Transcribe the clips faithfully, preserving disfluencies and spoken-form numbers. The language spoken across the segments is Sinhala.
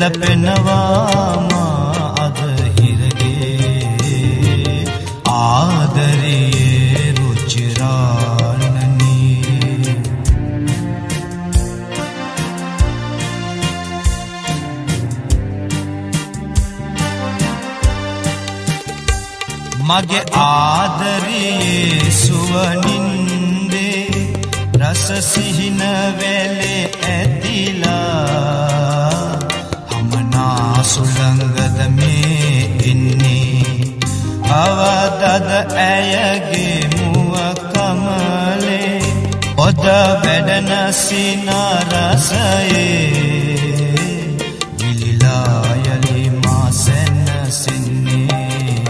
වෙලපෙනවා මා අද හිරගේ ආදරයේ රුචිරානනී මගේ ආදරයේ සුවනින්දේ රස සිහින වෙලේ ඇතිලා හමනා සුළඟද මේ ඉන්නේ අවදද ඇයගේ මුව කමලේ ඔද වැඩන සිනා රසයේ විලිලා යලි මා සැනසෙන්නේ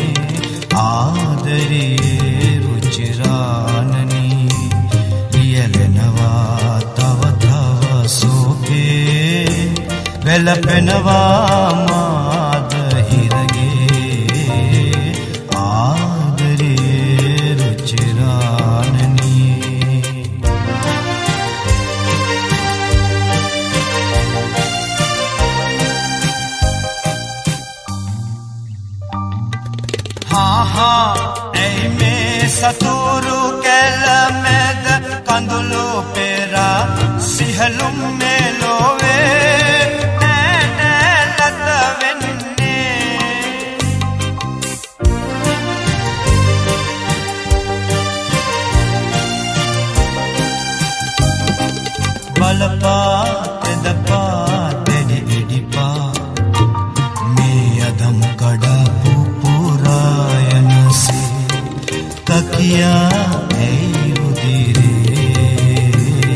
ආදරයේ රුචිරානනී ලියලෙනවා තව තව සෝකේ වෙලපෙනවා මාද හිරගේ ආදරයේ රුචිරානනී හා හා ඇයි මේ සතුරු කැලමැද කඳුළු පෙරා සිහලුම් මෙලොවේ නෑ නෑ ලත වෙන්නේ බලපා තෙදපා දෙඩි ඉඩිපා මේ අදම් කඩපු පුරායනසේ තකියා ඇයි උදිරේ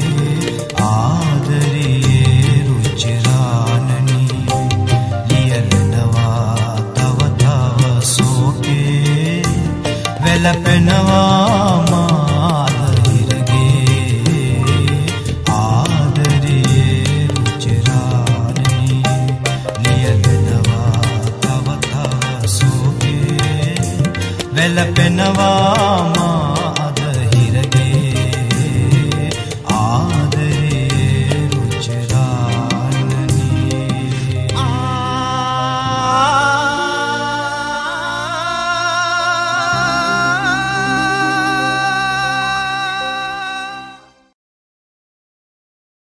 ආදරයේ රුචිරානනී ලියලනවා තව තව සෝකේ වෙලපෙනවා මාද හිරගේ ආදරයේ රුචිරානනී ලියලනවා තව තව සෝකේ වෙලපෙනවා